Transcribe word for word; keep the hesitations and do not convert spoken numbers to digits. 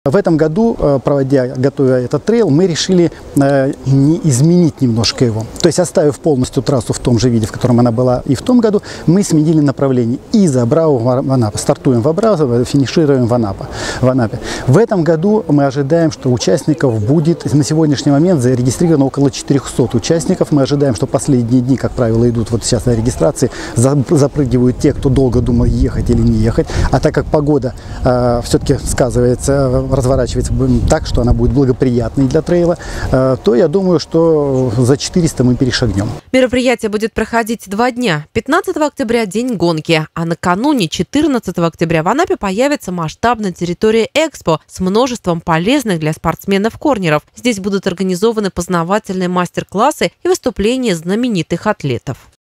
В этом году, проводя, готовя этот трейл, мы решили не изменить немножко его. То есть, оставив полностью трассу в том же виде, в котором она была и в том году, мы сменили направление из Абрау в Анапу. Стартуем в Абрау, финишируем в Анапе. В Анапе. В этом году мы ожидаем, что участников будет, на сегодняшний момент зарегистрировано около четырёхсот участников. Мы ожидаем, что последние дни, как правило, идут вот сейчас на регистрации, запрыгивают те, кто долго думал, ехать или не ехать. А так как погода э, все-таки сказывается, разворачивается так, что она будет благоприятной для трейла, э, то я думаю, что за четыреста мы перешагнем. Мероприятие будет проходить два дня. пятнадцатого октября – день гонки, а накануне, четырнадцатого октября, в Анапе появится масштабная территория Экспо с множеством полезных для спортсменов корнеров. Здесь будут организованы познавательные мастер-классы и выступления знаменитых атлетов.